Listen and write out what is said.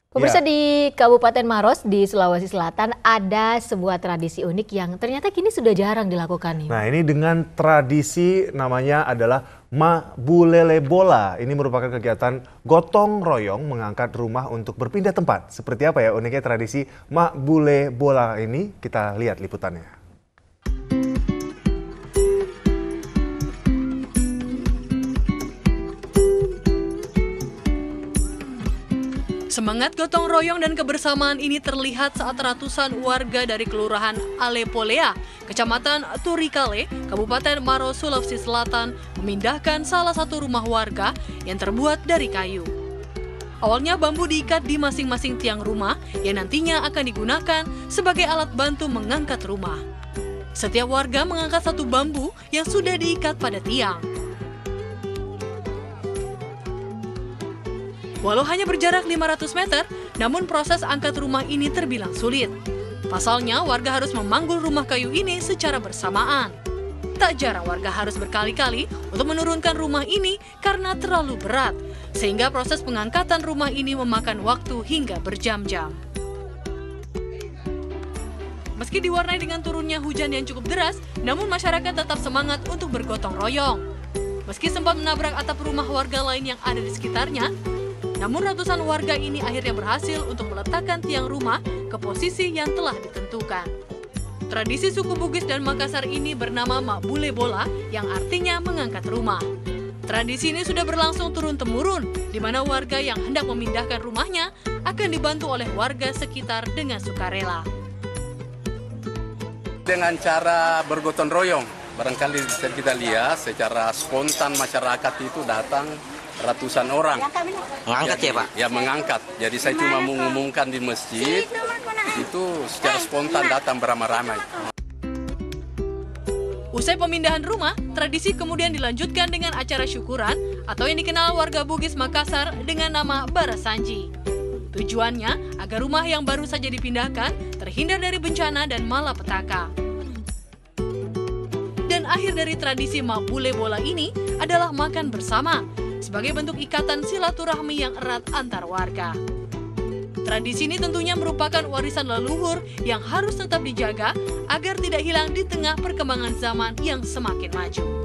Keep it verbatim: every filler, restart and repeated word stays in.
Pemirsa, Ya. di Kabupaten Maros di Sulawesi Selatan ada sebuah tradisi unik yang ternyata kini sudah jarang dilakukan nih. Nah, ini dengan tradisi namanya adalah Mabulele Bola. Ini merupakan kegiatan gotong royong mengangkat rumah untuk berpindah tempat. Seperti apa ya uniknya tradisi Mabule Bola ini? Kita lihat liputannya. Semangat gotong royong dan kebersamaan ini terlihat saat ratusan warga dari Kelurahan Alepolea, Kecamatan Turikale, Kabupaten Maros, Sulawesi Selatan, memindahkan salah satu rumah warga yang terbuat dari kayu. Awalnya bambu diikat di masing-masing tiang rumah yang nantinya akan digunakan sebagai alat bantu mengangkat rumah. Setiap warga mengangkat satu bambu yang sudah diikat pada tiang. Walau hanya berjarak lima ratus meter, namun proses angkat rumah ini terbilang sulit. Pasalnya, warga harus memanggul rumah kayu ini secara bersamaan. Tak jarang warga harus berkali-kali untuk menurunkan rumah ini karena terlalu berat, sehingga proses pengangkatan rumah ini memakan waktu hingga berjam-jam. Meski diwarnai dengan turunnya hujan yang cukup deras, namun masyarakat tetap semangat untuk bergotong royong. Meski sempat menabrak atap rumah warga lain yang ada di sekitarnya, namun ratusan warga ini akhirnya berhasil untuk meletakkan tiang rumah ke posisi yang telah ditentukan. Tradisi suku Bugis dan Makassar ini bernama Mabule Bola yang artinya mengangkat rumah. Tradisi ini sudah berlangsung turun-temurun, di mana warga yang hendak memindahkan rumahnya akan dibantu oleh warga sekitar dengan sukarela. Dengan cara bergotong royong, barangkali kita lihat secara spontan masyarakat itu datang ratusan orang. Mengangkat ya Pak? Ya mengangkat. Jadi saya cuma mengumumkan di masjid, itu secara spontan datang beramai-ramai. Usai pemindahan rumah, tradisi kemudian dilanjutkan dengan acara syukuran atau yang dikenal warga Bugis Makassar dengan nama Barasanji. Tujuannya agar rumah yang baru saja dipindahkan terhindar dari bencana dan malapetaka. Dan akhir dari tradisi Mabule Bola ini adalah makan bersama, sebagai bentuk ikatan silaturahmi yang erat antar warga. Tradisi ini tentunya merupakan warisan leluhur yang harus tetap dijaga agar tidak hilang di tengah perkembangan zaman yang semakin maju.